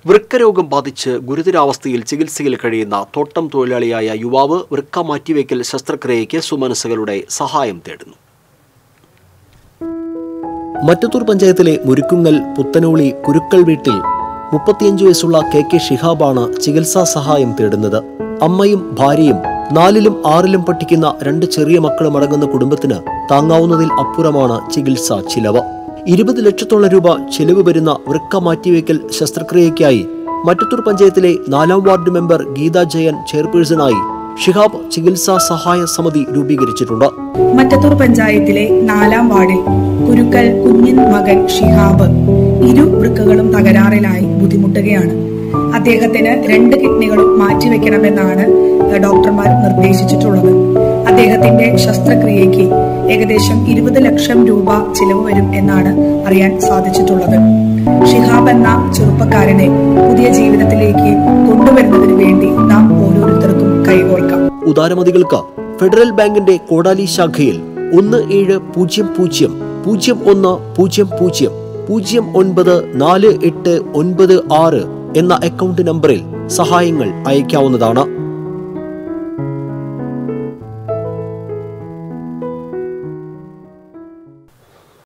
വൃക്കരോഗം ബാധിച്ച് ഗുരുതരാവസ്ഥയിൽ ചികിത്സയിൽ കഴിയുന്ന തോട്ടം തൊഴിലാളിയായ യുവാവ് വൃക്ക മാറ്റിവെക്കൽ ശസ്ത്രക്രിയയ്ക്ക് സുമനസ്സുകളുടെ സഹായം തേടുന്നു. മറ്റത്തൂർ പഞ്ചായത്തിലെ മുരുക്കുങ്ങൽ പുത്തനോളി കുരുക്കൾ വീട്ടിൽ 35 വയസ്സുള്ള കെ ഷിഹാബാണ് ചികിത്സാ സഹായം തേടുന്നത്. അമ്മയും ഭാര്യയും 4ലും 6ലും പഠിക്കുന്ന 2 ചെറിയ മക്കളും അടങ്ങുന്ന കുടുംബത്തിന് താങ്ങാവുന്നതിൽ അപ്പുറമാണ് ചികിത്സാ ചിലവ്. 20 ലക്ഷത്തോളം രൂപ ചെലവ് വരുന്ന വൃക്ക മാറ്റിവെക്കൽ ശസ്ത്രക്രിയയ്ക്കായി മറ്റത്തൂർ പഞ്ചായത്തിലെ 4ാം വാർഡ് മെമ്പർ ഗീത ജയൻ ചെയർപേഴ്സണായി ഷിഹാബ് ചികിത്സാ സഹായ സമിതി രൂപീകരിച്ചിട്ടുണ്ട്. മറ്റത്തൂർ പഞ്ചായത്തിലെ 4ാം വാർഡിൽ കുരുക്കൽ കുഞ്ഞൻ മകൻ ഷിഹാബ് വൃക്കകളും തകരാറിലായി ബുദ്ധിമുട്ടുകയാണ്. അദ്ദേഹത്തിന് 2 കിഡ്നികളും മാറ്റിവെക്കണമെന്നാണ് ഡോക്ടർമാർ നിർദ്ദേശിച്ചിട്ടുള്ളത്. അദ്ദേഹത്തിന്റെ ശസ്ത്രക്രിയയ്ക്ക് ഏകദേശം 20 ലക്ഷം രൂപ ചിലവ് വരും എന്നാണ് അറിയാൻ സാധിച്ചിട്ടുള്ളത്. ഷിഹാബ് എന്ന ചെറുപ്പക്കാരനെ പുതിയ ജീവിതത്തിലേക്ക് കൊണ്ടുവരുന്നതിന് വേണ്ടി നാം ഓരോരുത്തർക്കും കൈകോർക്കാം. ഉദാരമതികൾക്ക് ഫെഡറൽ ബാങ്കിന്റെ കോടാലി ശാഖയിൽ 170100094896 എന്ന അക്കൗണ്ട് നമ്പറിൽ സഹായങ്ങൾ അയക്കാവുന്നതാണ്.